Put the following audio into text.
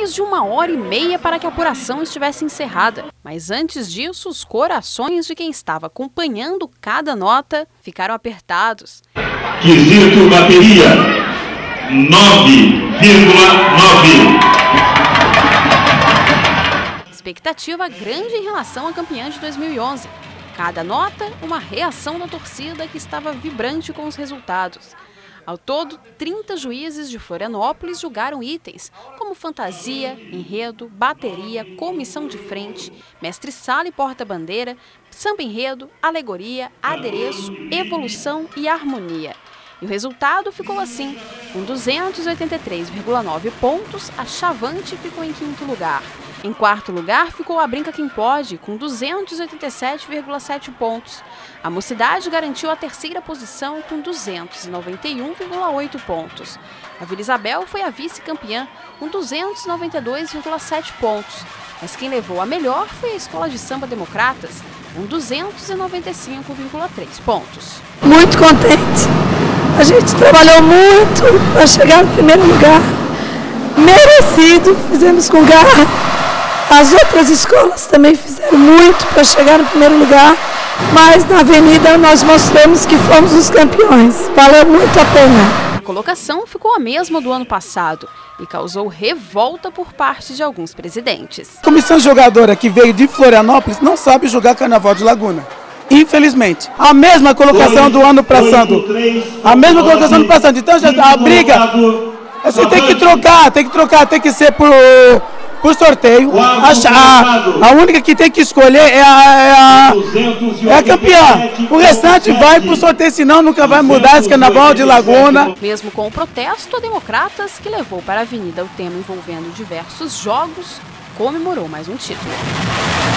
menos de 1h30 para que a apuração estivesse encerrada. Mas antes disso, os corações de quem estava acompanhando cada nota ficaram apertados. Quesito bateria, 9,9. Expectativa grande em relação à campeã de 2011. Cada nota, uma reação da torcida que estava vibrante com os resultados. Ao todo, 30 juízes de Florianópolis julgaram itens como fantasia, enredo, bateria, comissão de frente, mestre-sala e porta-bandeira, samba-enredo, alegoria, adereço, evolução e harmonia. E o resultado ficou assim: com 283,9 pontos, a Chavante ficou em quinto lugar. Em quarto lugar ficou a Brinca Quem Pode, com 287,7 pontos. A Mocidade garantiu a terceira posição com 291,8 pontos. A Vila Isabel foi a vice-campeã com 292,7 pontos. Mas quem levou a melhor foi a Escola de Samba Democratas, com 295,3 pontos. Muito contente. A gente trabalhou muito para chegar no primeiro lugar. Merecido, fizemos com garra. As outras escolas também fizeram muito para chegar no primeiro lugar, mas na avenida nós mostramos que fomos os campeões. Valeu muito a pena. A colocação ficou a mesma do ano passado e causou revolta por parte de alguns presidentes. A comissão jogadora que veio de Florianópolis não sabe jogar Carnaval de Laguna. Infelizmente. A mesma colocação do ano passado. A mesma colocação do ano passado. Então a briga, você tem que trocar, tem que ser por sorteio. A única que tem que escolher é a campeã. O restante vai por sorteio, senão nunca vai mudar esse Carnaval de Laguna. Mesmo com o protesto, a Democratas, que levou para a avenida o tema envolvendo diversos jogos, comemorou mais um título.